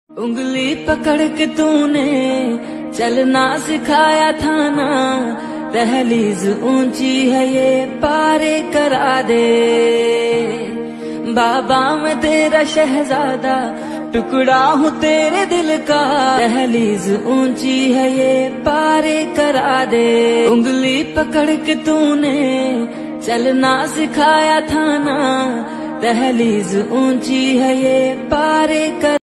उंगली पकड़ के तूने चलना सिखाया था ना, दहलीज ऊंची है ये पारे करा दे। बाबा मैं तेरा शहजादा, टुकड़ा हूँ तेरे दिल का, दहलीज ऊंची है ये पारे करा दे। उंगली पकड़ के तूने चलना सिखाया था ना, दहलीज ऊंची है ये पारे कर